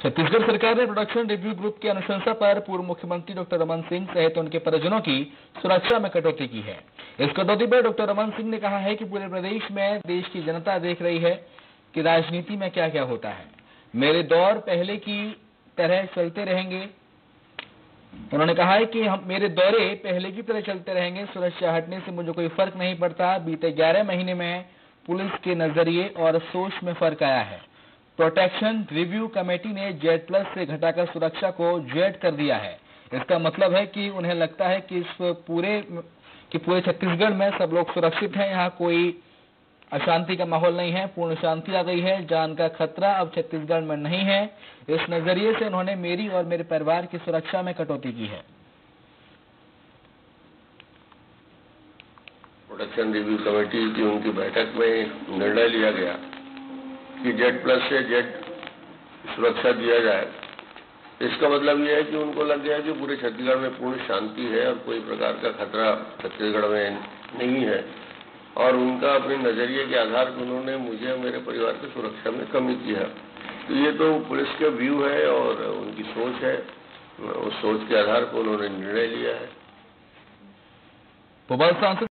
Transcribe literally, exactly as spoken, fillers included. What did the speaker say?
छत्तीसगढ़ सरकार ने production review group की अनुशंसा पर पूर्व मुख्यमंत्री डॉक्टर रमन सिंह सहित उनके परिजनों की सुरक्षा में कटौती की है। इस कटौती पर डॉक्टर रमन सिंह ने कहा है कि पूरे प्रदेश में देश की जनता देख रही है कि राजनीति में क्या क्या होता है। मेरे दौर पहले की तरह चलते रहेंगे। उन्होंने कहा है कि हम मेरे दौरे पहले की तरह चलते रहेंगे। सुरक्षा हटने से मुझे कोई फर्क नहीं पड़ता। बीते ग्यारह महीने में पुलिस के नजरिए और सोच में फर्क आया है। प्रोटेक्शन रिव्यू कमेटी ने जेड प्लस से घटाकर सुरक्षा को जेड कर दिया है। इसका मतलब है कि उन्हें लगता है कि इस पूरे कि पूरे छत्तीसगढ़ में सब लोग सुरक्षित हैं। यहाँ कोई अशांति का माहौल नहीं है। पूर्ण शांति आ गई है। जान का खतरा अब छत्तीसगढ़ में नहीं है। इस नजरिए से उन्होंने मेरी और मेरे परिवार की सुरक्षा में कटौती की है। प्रोटेक्शन रिव्यू कमेटी की उनकी बैठक में निर्णय लिया गया कि जेड प्लस से जेड सुरक्षा दिया जाए। इसका मतलब यह है कि उनको लग गया कि पूरे छत्तीसगढ़ में पूर्ण शांति है और कोई प्रकार का खतरा छत्तीसगढ़ में नहीं है, और उनका अपने नजरिए के आधार पर उन्होंने मुझे और मेरे परिवार की सुरक्षा में कमी की है। तो ये तो पुलिस का व्यू है और उनकी सोच है। उस सोच के आधार पर उन्होंने निर्णय लिया है। भोपाल सांसद